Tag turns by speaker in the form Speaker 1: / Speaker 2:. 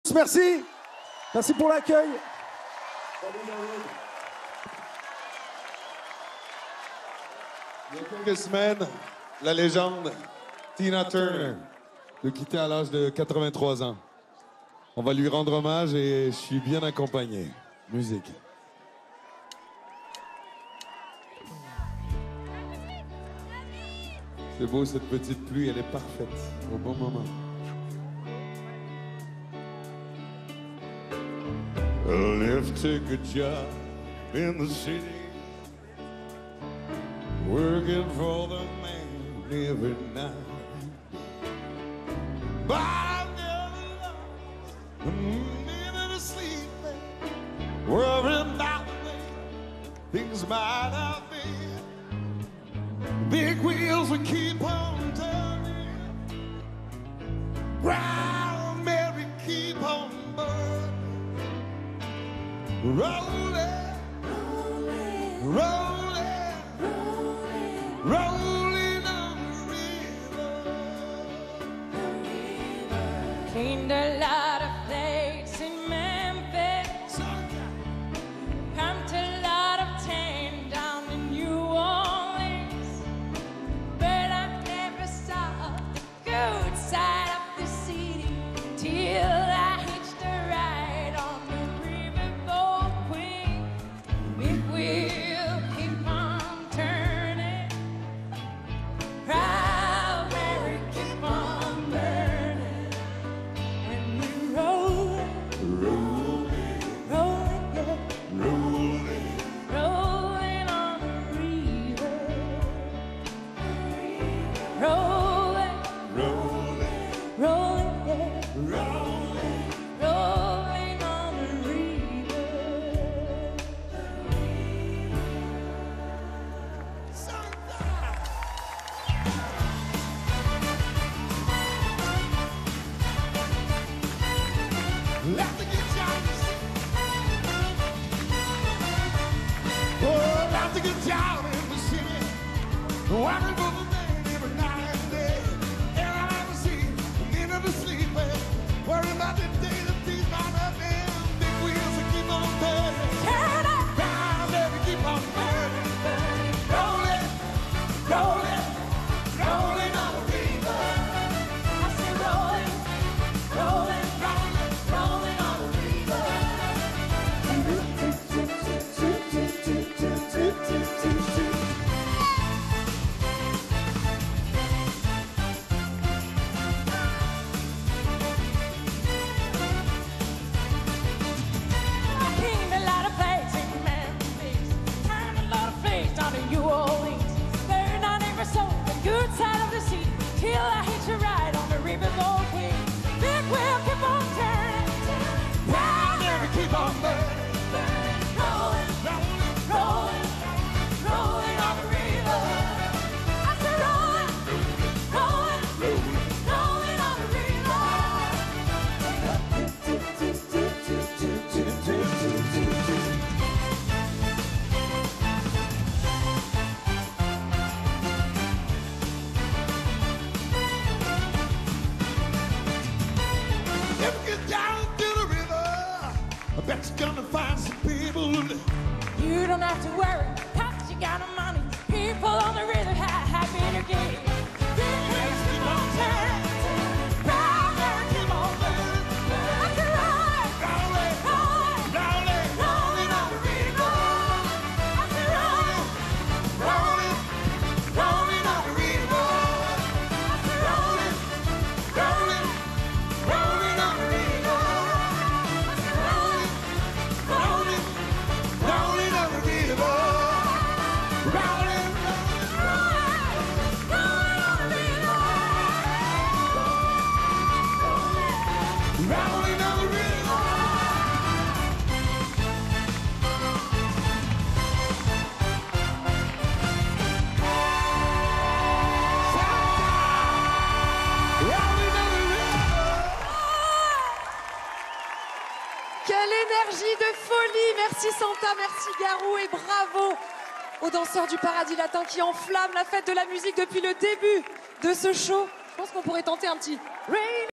Speaker 1: Merci. Merci pour l'accueil.
Speaker 2: Il y a quelques semaines, la légende Tina Turner nous quittait à l'âge de 83 ans. On va lui rendre hommage et je suis bien accompagné. Musique. C'est beau cette petite pluie, elle est parfaite, au bon moment. Let's take a job in the city, working for the man every night. But I've never lost a minute of sleep, worrying about the way things might have been. Big wheels will keep on turning, round Mary keep on burning. Rolling, rolling, rolling, rolling on the river.
Speaker 3: Cleaned a lot of plates in Memphis, pumped a lot of tan down in New Orleans, but I never saw the good side of the city till I hitched a ride on the riverboat Queen. Big wheel keep on turning, proud Mary keep on burning, and we rolling, rolling, rolling, yeah,
Speaker 2: Rolling,
Speaker 3: rolling on the river, rolling,
Speaker 2: rolling,
Speaker 3: rolling, yeah,
Speaker 2: rolling.
Speaker 3: rolling on the river.
Speaker 2: Let the guitar sing. Oh, let the guitar in the city. Working for the man every night and day. And I never see a minute of sleep. Worry about the day that these might have been. Big wheels that keep on turning.
Speaker 3: Turn it,
Speaker 2: Round every keep on burning.
Speaker 3: burning,
Speaker 2: Rolling, rolling, rolling on the river.
Speaker 3: I say rolling, rolling,
Speaker 2: Rolling,
Speaker 3: rolling on the river. I cleaned a lot of plates in Memphis, turned a lot of plates down in New Orleans, but I never saw the good side of the city till I hitched a ride on the riverboat Queen. Big wheel keep on turning,
Speaker 2: round every keep on burning.
Speaker 3: burning, rolling,
Speaker 2: Rolling,
Speaker 3: rolling, rolling on the river. I said rolling, rolling, rolling on the river.
Speaker 2: if we get down to the river, I bet you're gonna find some people.
Speaker 3: You don't have to worry, 'cause you got no money. People on the river have been a game. Big wheels keep on turning, round there keep on burning. I said rolling,
Speaker 2: Rolling,
Speaker 3: rolling,
Speaker 2: rolling,
Speaker 3: rolling on the river. I said rolling,
Speaker 2: rolling, rolling on the river.
Speaker 3: I said rolling,
Speaker 2: Rolling, rolling on the river.
Speaker 3: rolling,
Speaker 2: Rolling, rolling on the river. Rolling,
Speaker 3: rolling on the river.
Speaker 2: rolling on the river. Rolling on the river.
Speaker 4: Quelle énergie de folie! Merci Santa, merci Garou et bravo aux danseurs du Paradis Latin qui enflamment la fête de la musique depuis le début de ce show. Je pense qu'on pourrait tenter un petit Rain